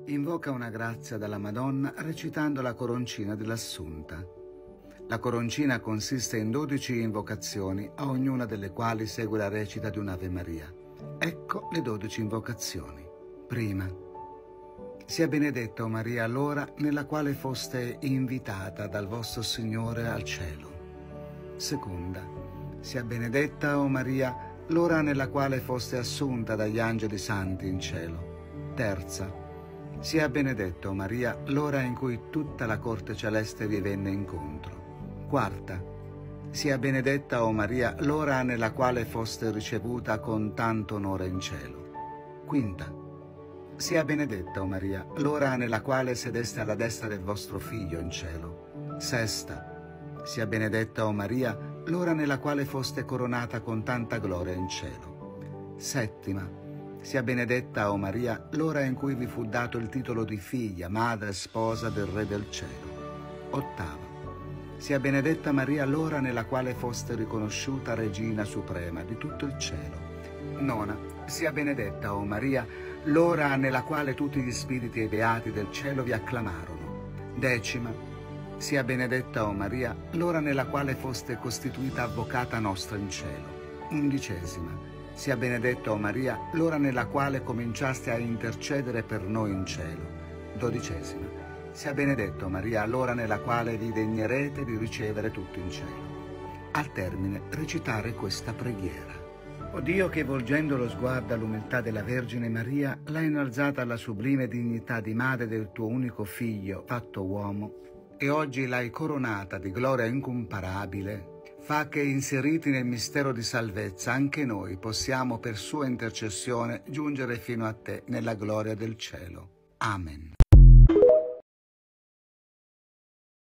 Invoca una grazia dalla Madonna recitando la coroncina dell'Assunta. La coroncina consiste in 12 invocazioni, a ognuna delle quali segue la recita di un'Ave Maria. Ecco le 12 invocazioni. Prima. Sia benedetta, o Maria, l'ora nella quale foste invitata dal vostro Signore al cielo. Seconda. Sia benedetta, o Maria, l'ora nella quale foste assunta dagli angeli santi in cielo. Terza. Sia benedetta, o Maria, l'ora in cui tutta la corte celeste vi venne incontro. Quarta. Sia benedetta, o Maria, l'ora nella quale foste ricevuta con tanto onore in cielo. Quinta. Sia benedetta, o Maria, l'ora nella quale sedeste alla destra del vostro Figlio in cielo. Sesta. Sia benedetta, o Maria, l'ora nella quale foste coronata con tanta gloria in cielo. Settima. Sia benedetta, o Maria, l'ora in cui vi fu dato il titolo di figlia, madre e sposa del Re del cielo. Ottava. Sia benedetta Maria, l'ora nella quale foste riconosciuta Regina Suprema di tutto il cielo. Nona. Sia benedetta, o Maria, l'ora nella quale tutti gli spiriti e i beati del cielo vi acclamarono. Decima. Sia benedetta, o Maria, l'ora nella quale foste costituita avvocata nostra in cielo. Undicesima. Sia benedetta, o Maria, l'ora nella quale cominciaste a intercedere per noi in cielo. Dodicesima. Sia benedetta, o Maria, l'ora nella quale vi degnerete di ricevere tutto in cielo. Al termine, recitare questa preghiera. O Dio, che volgendo lo sguardo all'umiltà della Vergine Maria, l'ha innalzata alla sublime dignità di madre del tuo unico Figlio, fatto uomo, e oggi l'hai coronata di gloria incomparabile, fa che, inseriti nel mistero di salvezza, anche noi possiamo per sua intercessione giungere fino a te nella gloria del cielo. Amen.